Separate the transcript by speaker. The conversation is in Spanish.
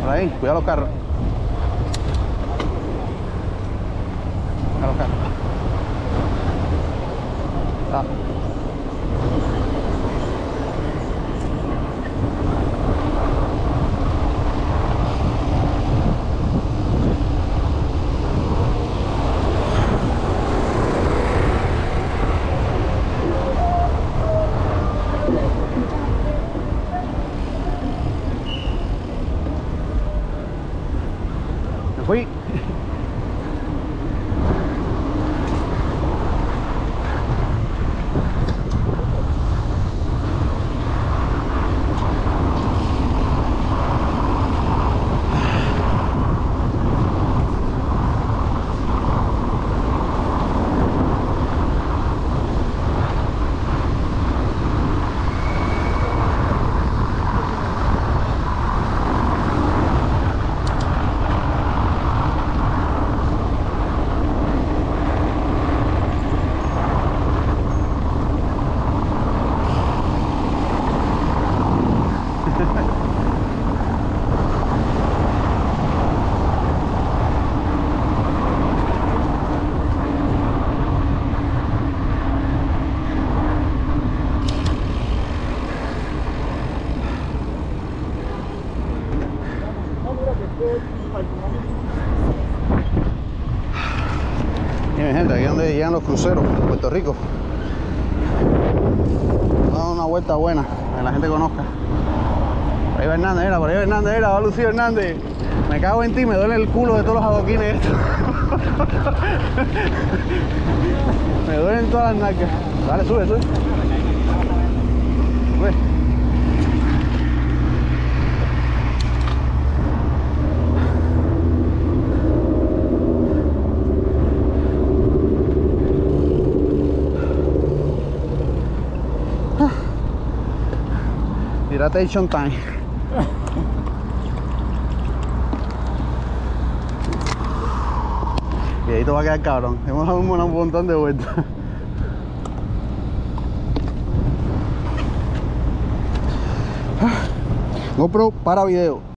Speaker 1: Por ahí, cuida los carros. Cuida los carros. Ah. Me fui. Miren, gente, aquí es donde llegan los cruceros de Puerto Rico. Vamos a dar una vuelta buena, que la gente conozca. Por ahí va Hernández, era, por ahí va Hernández, era, va Lucía Hernández. Me cago en ti, me duele el culo de todos los adoquines estos. Me duelen todas las nalgas. Dale, sube, sube. Sube. Hidratation time. Y ahí te va a quedar cabrón. Hemos dado un montón de vueltas. GoPro para video.